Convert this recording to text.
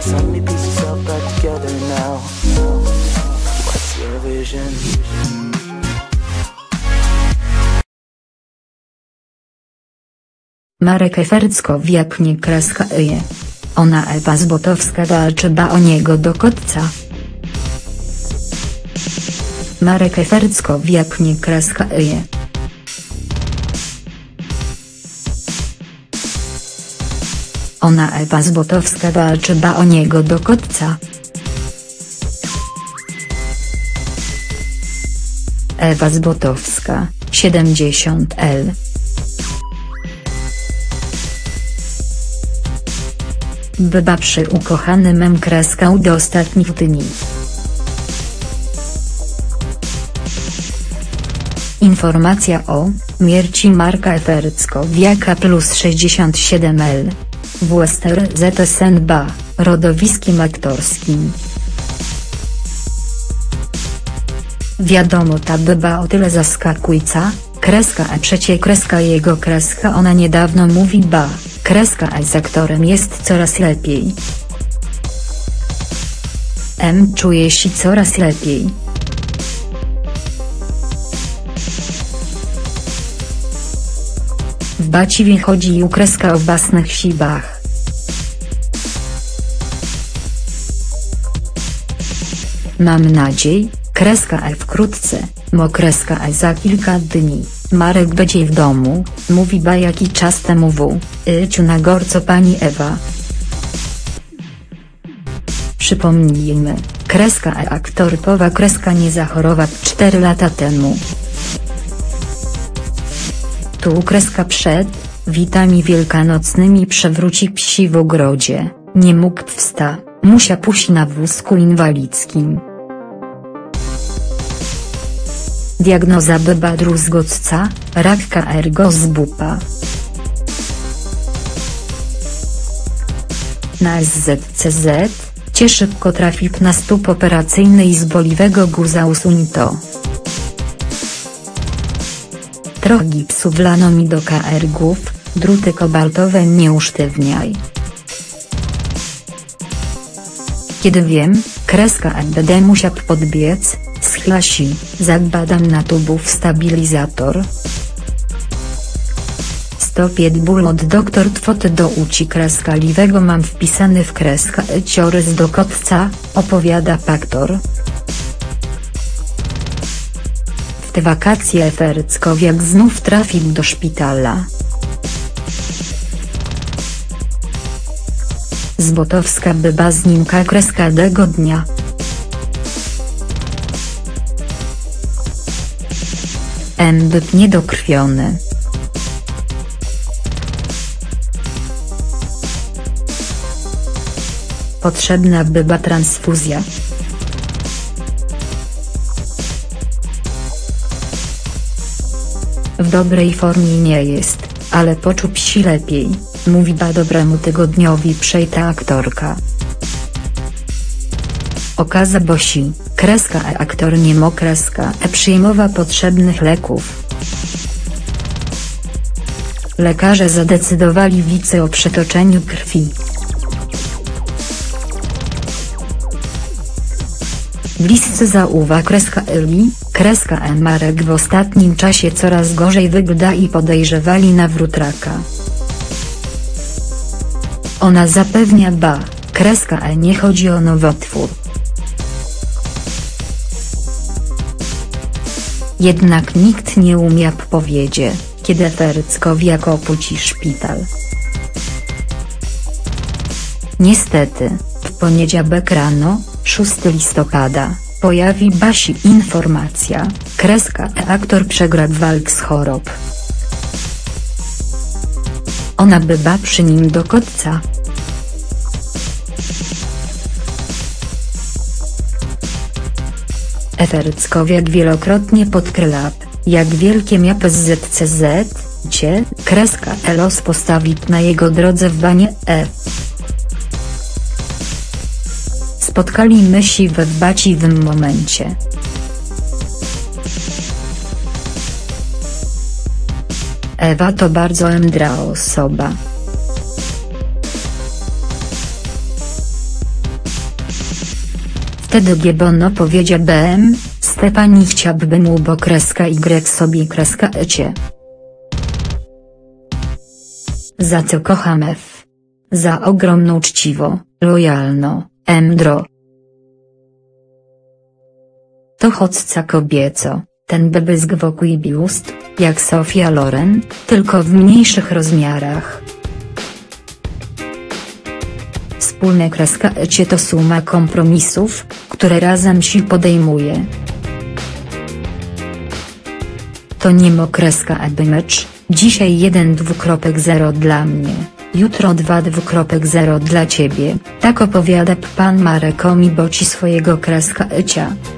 so many pieces all back together now. What's your vision? Marek Eferckowiak nie kreska je. Ona Ewa Złotowska walczy o niego do końca. Marek Eferckowiak nie kreska je. Ona Ewa Złotowska walczy o niego do końca. Ewa Złotowska, 70L. Byba przy ukochanym kreskał do ostatnich dni. Informacja o śmierci Marka Eferckowiaka plus 67L. W ZSN BA, rodowiskiem aktorskim. Wiadomo ta byba o tyle zaskakująca, kreska E przecie kreska jego kreska ona niedawno mówi kreska E z aktorem jest coraz lepiej. Czuje się coraz lepiej. W baciwie chodzi u kreska o własnych siłach. Mam nadzieję, kreska E wkrótce, kreska E za kilka dni, Marek będzie w domu, mówi jaki czas temu ciu na gorco pani Ewa. Przypomnijmy, kreska E aktorpowa kreska nie zachorował 4 lata temu. Tu kreska przed witami wielkanocnymi przewróci psi w ogrodzie, nie mógł wstać, musiał pójść na wózku inwalidzkim. Diagnoza byba druzgocca, rak ergozbupa. Na SZCZ, szybko trafił na stół operacyjny i z boliwego guza usunięto. Trochę gipsu wlano mi do KR-ów, druty kobaltowe nie usztywniaj. Kiedy wiem, kreska MBD musiał podbiec, schlasi, zabadam na tubów stabilizator. Stopiet ból od doktor twoty do uci kreska liwego mam wpisany w kreska ciorys do kotca, opowiada aktor. W te wakacje Eferckowiak znów trafił do szpitala. Złotowska byba z nim kreska tego dnia. Byt niedokrwiony. Potrzebna byba transfuzja. W dobrej formie nie jest, ale poczuł się lepiej, mówi dobremu tygodniowi przejta aktorka. Okaza bosi, kreska aktor nie mo kreska przyjmowa potrzebnych leków. Lekarze zadecydowali wice o przetoczeniu krwi. Bliscy zauwa kreska Eli, kreska Marek w ostatnim czasie coraz gorzej wygląda i podejrzewali nawrót raka. Ona zapewnia kreska nie chodzi o nowotwór. Jednak nikt nie umiał powiedzieć, kiedy Eferckowiak opuści szpital. Niestety, w poniedziałek rano, 6 listopada, pojawi się informacja, kreska aktor przegrał walkę z chorób. Ona bywa przy nim do końca. Eferckowiak wielokrotnie podkreślał, jak wielkie miał ZCZ, kreska los postawić na jego drodze w banie Spotkali się we właściwym momencie. Ewa to bardzo mądra osoba. wtedy Giebono powiedział BM, Stefani chciałby mu bo kreska Y sobie kreska ecie. Za co kocham F. Za ogromną uczciwo, lojalno, Mdro. To chodźca kobieco, ten bebyzg wokół biust, jak Sofia Loren, tylko w mniejszych rozmiarach. Wspólne kreska ecie to suma kompromisów, które razem się podejmuje. To nie mo kreska eby mecz, dzisiaj 1:2.0 dla mnie, jutro 2:2.0 dla ciebie, tak opowiada pan Marek o mi boci swojego kreska ecia.